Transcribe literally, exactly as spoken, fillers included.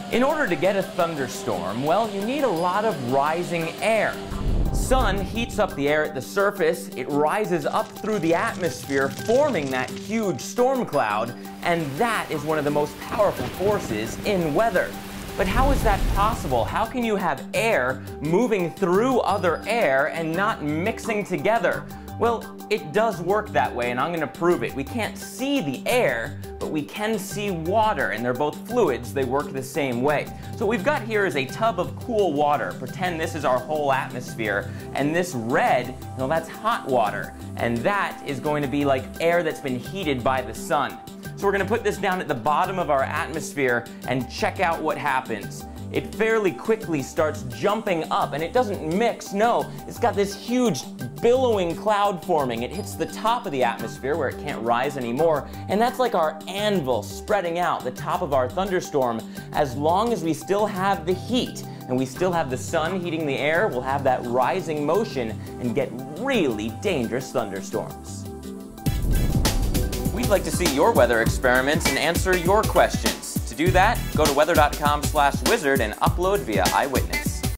In order to get a thunderstorm, well, you need a lot of rising air. Sun heats up the air at the surface, it rises up through the atmosphere, forming that huge storm cloud, and that is one of the most powerful forces in weather. But how is that possible? How can you have air moving through other air and not mixing together? Well, it does work that way, and I'm going to prove it. We can't see the air, but we can see water, and they're both fluids. They work the same way. So what we've got here is a tub of cool water. Pretend this is our whole atmosphere, and this red, well, that's hot water, and that is going to be like air that's been heated by the sun. So we're going to put this down at the bottom of our atmosphere and check out what happens. It fairly quickly starts jumping up, and it doesn't mix, no. It's got this huge billowing cloud forming. It hits the top of the atmosphere where it can't rise anymore, and that's like our anvil spreading out the top of our thunderstorm. As long as we still have the heat and we still have the sun heating the air, we'll have that rising motion and get really dangerous thunderstorms. We'd like to see your weather experiments and answer your questions. To do that, go to weather dot com slash wizard and upload via Eyewitness.